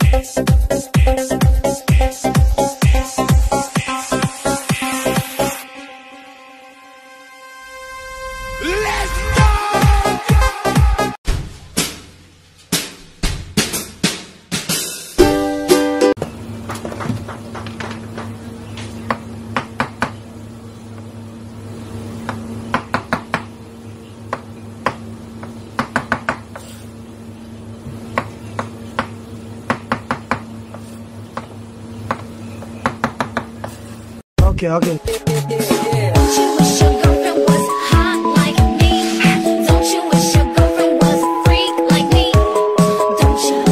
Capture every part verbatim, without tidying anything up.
Okay, okay. Don't you wish your girlfriend was hot like me? Don't you wish your girlfriend was a freak like me? Don't you?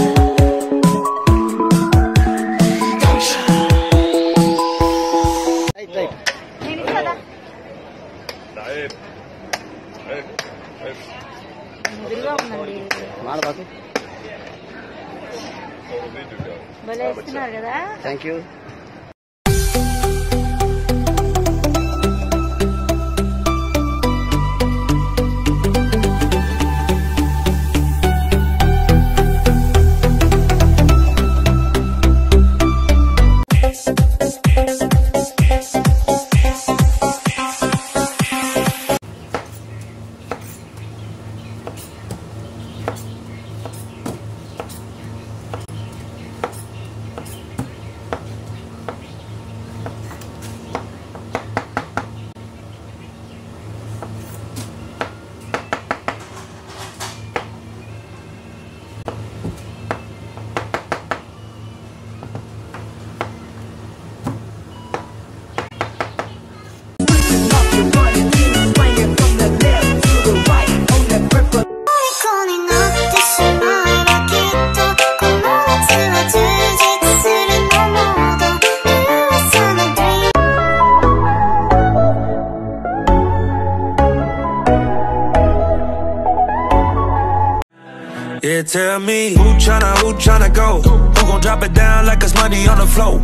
Don't you? Right, right. Saib. Saib. Saib. Madabatu. భలే ఇస్తున్నారు కదా. Thank you. Yeah, tell me, who tryna, who tryna go? Who gon' drop it down like it's money on the floor?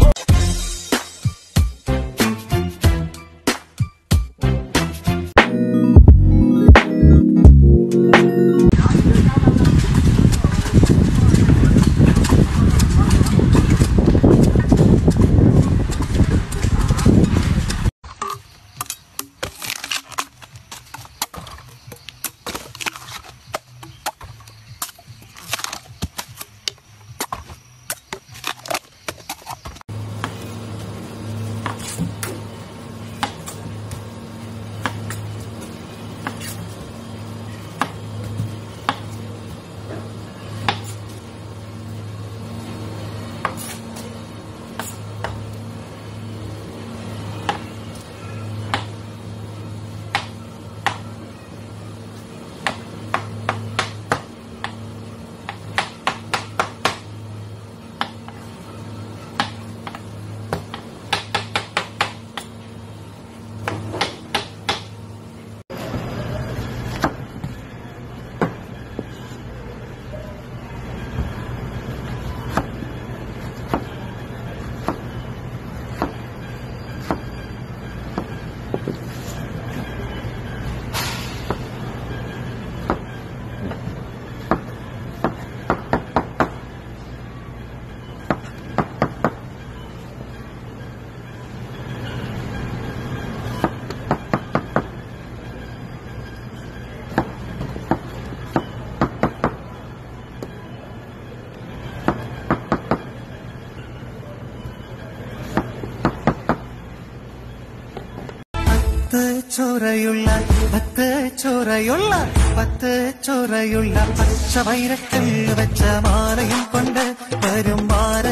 ചോരയുള്ള പത്ത് ചോരയുള്ള പത്ത് ചോരയുള്ള പച്ച വൈരക്കൽ വെച്ച മാലയും കൊണ്ട് വരും മാല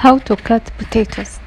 How to cut potatoes.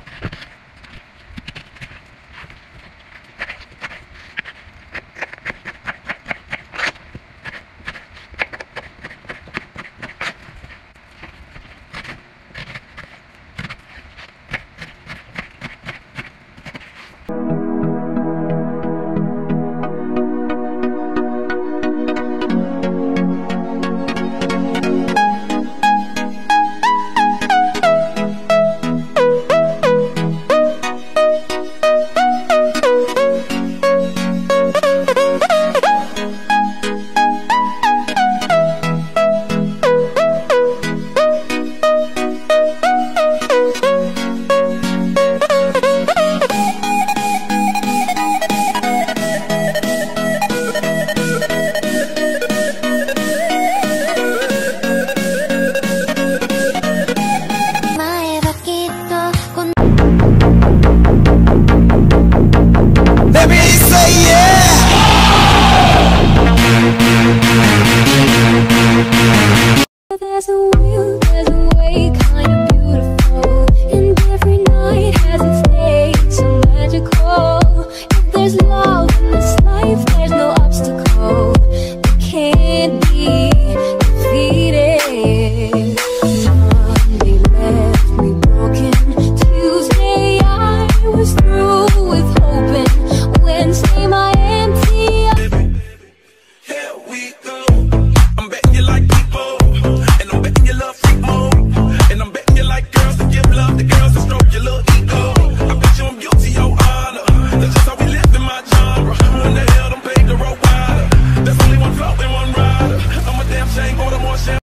There's a will, there's a way, kind of beautiful. And every night has its day, it's so magical. If there's love in this life, there's no obstacle that can't be defeated. Monday left me broken. Tuesday I was through with hoping. Wednesday my empty. Here we go. I'm betting you like people. And I'm betting you love freak mode. And I'm betting you like girls that give love to girls that stroke your little ego. I bet you I'm guilty, your honor. That's just how we live in my genre. Who in the hell done paved the road wider? There's only one float and one rider. I'm a damn shame, order more shame.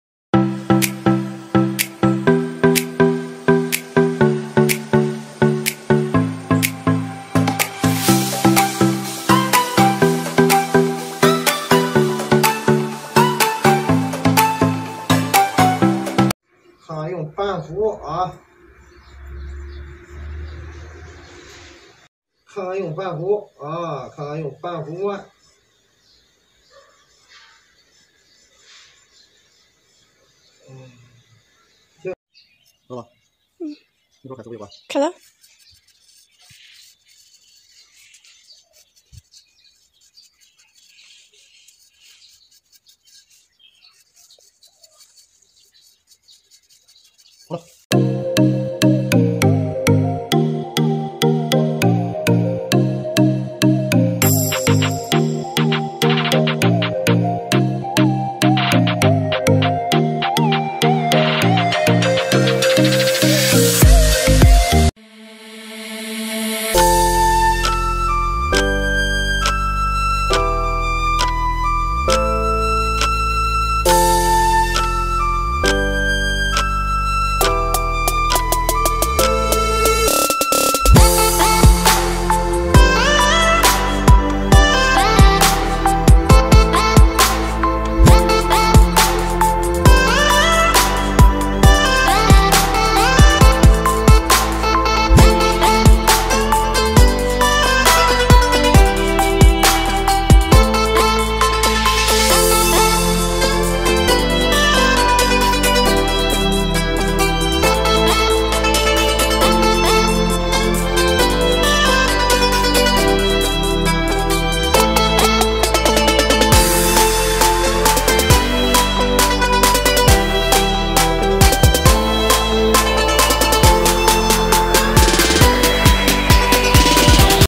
卡用半幅啊，看看用半幅啊，看看用半幅弯。嗯，行，知道吧？嗯，你给我看手绘吧。 看了。